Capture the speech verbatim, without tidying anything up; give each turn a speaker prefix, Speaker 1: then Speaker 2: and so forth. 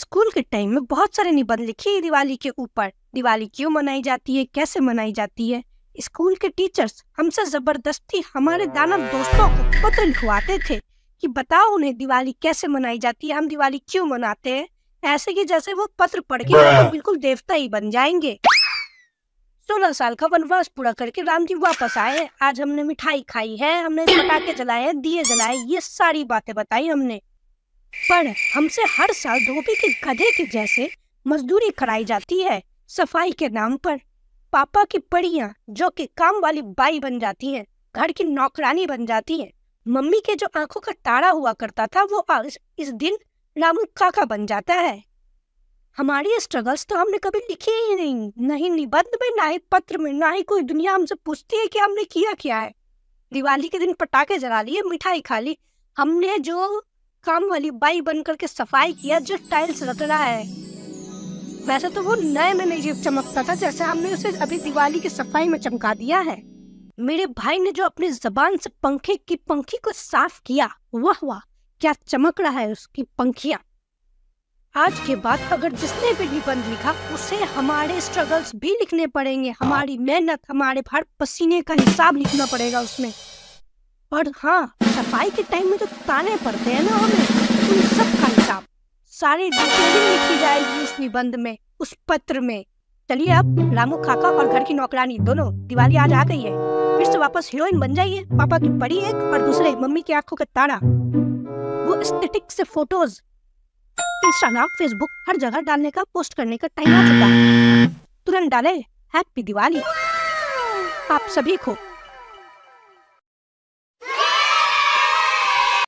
Speaker 1: School के time में बहुत सारे निबंध लिखे हैं दिवाली के ऊपर। दिवाली क्यों मनाई जाती है, कैसे मनाई जाती है। स्कूल के टीचर्स हमसे जबरदस्ती हमारे दानव दोस्तों को पत्र लिखवाते थे कि बताओ उन्हें दिवाली कैसे मनाई जाती है, हम दिवाली क्यों मनाते हैं। ऐसे कि जैसे वो पत्र पढ़ के तो बिल्कुल देवता ही बन जाएंगे। सोलह साल का वनवास पूरा करके राम जी वापस आए। आज हमने मिठाई खाई है, हमने पटाखे जलाए हैं, दिए जलाए, ये सारी बातें बताई हमने। पर हमसे हर साल धोबी के गधे के जैसे मजदूरी कराई जाती है सफाई के नाम पर। पापा की पड़ियां जो कि काम वाली बाई बन जाती हैं, घर की नौकरानी बन जाती हैं। मम्मी के जो आंखों का तारा हुआ करता था वो आज इस दिन रामू काका बन जाता है। हमारी स्ट्रगल्स तो हमने कभी लिखी ही नहीं, नहीं निबंध में, ना ही पत्र में, ना ही कोई दुनिया हमसे पूछती है कि हमने किया क्या है। दिवाली के दिन पटाखे जला लिए, मिठाई खा ली। हमने जो काम वाली बाई बन करके सफाई किया, जो टाइल्स रट रहा है, वैसे तो वो नए में नहीं चमकता था जैसे हमने उसे अभी दिवाली की सफाई में चमका दिया है। मेरे भाई ने जो अपनी जबान से पंखे की पंखी को साफ किया, वाह वाह क्या चमक रहा है उसकी पंखियां। आज के बाद अगर जिसने भी निबंध लिखा उसे हमारे स्ट्रगल्स भी लिखने पड़ेंगे, हमारी मेहनत, हमारे हर पसीने का हिसाब लिखना पड़ेगा उसमें। और हाँ, सफाई के टाइम में जो ताने पड़ते हैं ना हमें, उन सब का हिसाब, सारी डिटेलिंग लिखी जाएगी उस निबंध में, उस पत्र में। चलिए अब रामू काका और घर की नौकरानी दोनों, दिवाली आज आ गई है, फिर से वापस हीरोइन बन जाइए। पापा की परी एक और दूसरे मम्मी की आंखों का तारा। वो एस्थेटिक से फोटोज इंस्टाग्राम, फेसबुक हर जगह डालने का, पोस्ट करने का टाइम आ चुका है। तुरंत डाले हैप्पी दिवाली आप सभी को।